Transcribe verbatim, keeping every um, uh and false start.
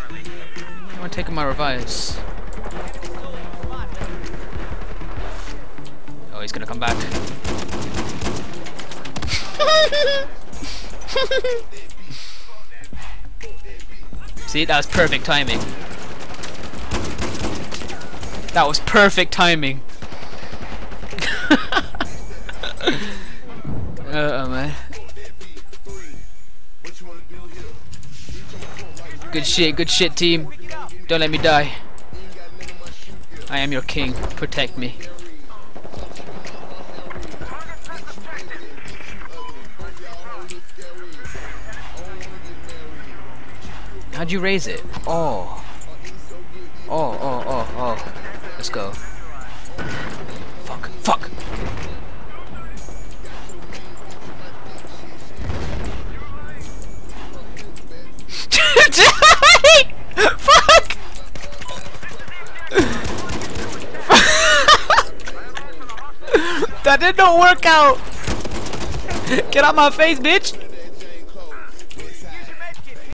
I'm taking my revives. Oh, he's gonna come back. See, that was perfect timing. That was perfect timing. Uh oh, man. Good shit, good shit, team. Don't let me die. I am your king. Protect me. How'd you raise it? Oh. Oh, oh, oh, oh. Let's go. Fuck, fuck. Fuck! That did not work out! Get out my face, bitch!